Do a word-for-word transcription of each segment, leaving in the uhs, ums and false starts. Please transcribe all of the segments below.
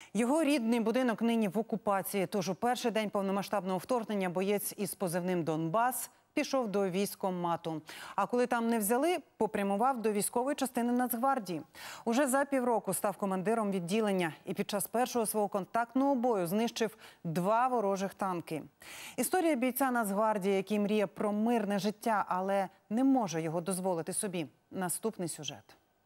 Його рідний будинок нині в окупації. Тож у перший день повномасштабного вторгнення боєць із позивним «Донбас» пішов до військкомату. А коли там не взяли, попрямував до військової частини Нацгвардії. Уже за півроку став командиром відділення і під час першого свого контактного бою знищив два ворожих танки. Історія бійця Нацгвардії, який мріє про мирне життя, але не може його дозволити собі. Наступний сюжет.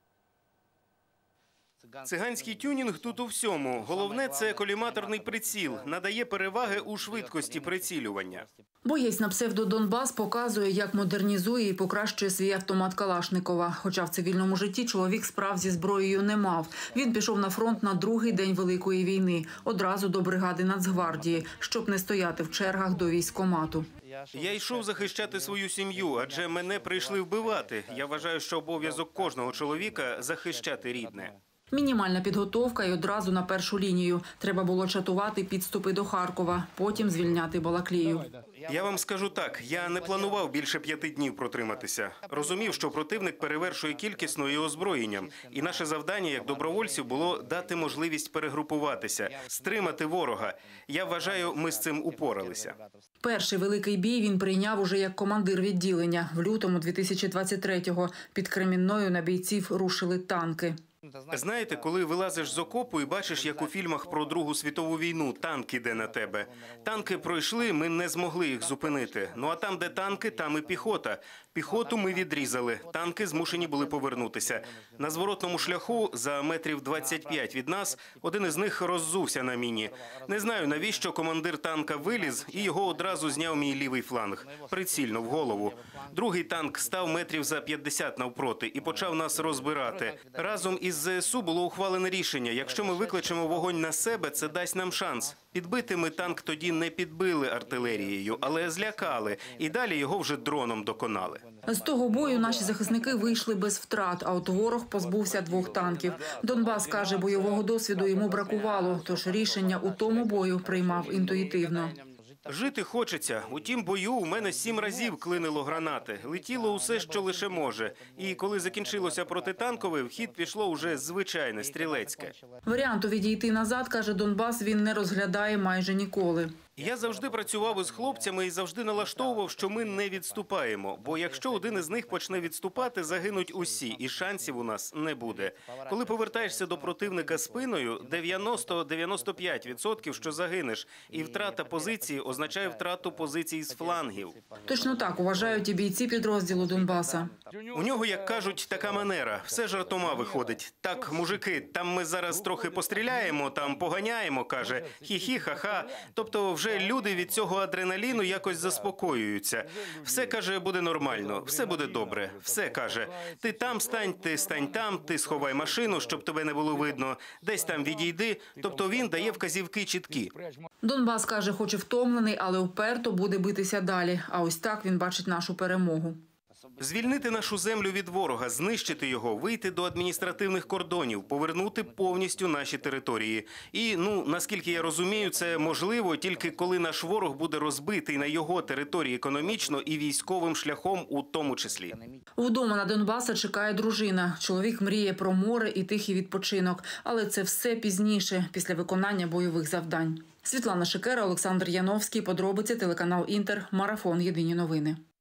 Циганський тюнінг тут у всьому. Головне – це коліматорний приціл. Надає переваги у швидкості прицілювання. Боєць на псевдо «Донбас» показує, як модернізує і покращує свій автомат Калашникова. Хоча в цивільному житті чоловік справ зі зброєю не мав. Він пішов на фронт на другий день Великої війни. Одразу до бригади Нацгвардії, щоб не стояти в чергах до військкомату. Я йшов захищати свою сім'ю, адже мене прийшли вбивати. Я вважаю, що обов'язок кожного чоловіка – захищати рідне. Мінімальна підготовка і одразу на першу лінію. Треба було чатувати підступи до Харкова, потім звільняти Балаклію. Я вам скажу так, я не планував більше п'яти днів протриматися. Розумів, що противник перевершує кількісно і озброєнням. І наше завдання, як добровольців, було дати можливість перегрупуватися, стримати ворога. Я вважаю, ми з цим упоралися. Перший великий бій він прийняв уже як командир відділення. В лютому дві тисячі двадцять третього під Кремінною на бійців рушили танки. Знаєте, коли вилазиш з окопу і бачиш, як у фільмах про Другу світову війну танк іде на тебе. Танки пройшли, ми не змогли їх зупинити. Ну а там, де танки, там і піхота. Піхоту ми відрізали, танки змушені були повернутися. На зворотному шляху, за метрів двадцять п'ять від нас, один із них роззувся на міні. Не знаю, навіщо командир танка виліз, і його одразу зняв мій лівий фланг. Прицільно, в голову. Другий танк став метрів за п'ятдесят навпроти і почав нас розбирати. Разом із З С У було ухвалене рішення. Якщо ми викличемо вогонь на себе, це дасть нам шанс. Підбити ми танк тоді не підбили артилерією, але злякали. І далі його вже дроном доконали. З того бою наші захисники вийшли без втрат, а от ворог позбувся двох танків. Донбас каже, бойового досвіду йому бракувало, тож рішення у тому бою приймав інтуїтивно. Жити хочеться. У тім бою у мене сім разів клинило гранати. Летіло усе, що лише може. І коли закінчилося протитанкове, в хід пішло уже звичайне, стрілецьке. Варіанту відійти назад, каже Донбас, він не розглядає майже ніколи. Я завжди працював із хлопцями і завжди налаштовував, що ми не відступаємо. Бо якщо один із них почне відступати, загинуть усі, і шансів у нас не буде. Коли повертаєшся до противника спиною, дев'яносто - дев'яносто п'ять відсотків, що загинеш. І втрата позиції означає втрату позицій з флангів. Точно так вважають і бійці підрозділу Донбаса. У нього, як кажуть, така манера. Все жартома виходить. Так, мужики, там ми зараз трохи постріляємо, там поганяємо, каже. Хі-хі, ха-ха. Тобто вже люди від цього адреналіну якось заспокоюються. Все, каже, буде нормально, все буде добре. Все, каже, ти там стань, ти стань там, ти сховай машину, щоб тебе не було видно, десь там відійди. Тобто він дає вказівки чіткі. Донбас, каже, хоч і втомлений, але вперто буде битися далі. А ось так він бачить нашу перемогу. Звільнити нашу землю від ворога, знищити його, вийти до адміністративних кордонів, повернути повністю наші території. І, ну, наскільки я розумію, це можливо тільки коли наш ворог буде розбитий на його території економічно і військовим шляхом у тому числі. Вдома на Донбаса чекає дружина. Чоловік мріє про море і тихий відпочинок. Але це все пізніше, після виконання бойових завдань. Світлана Шикера, Олександр Яновський. Подробиці, телеканал «Інтер». Марафон. Єдині новини.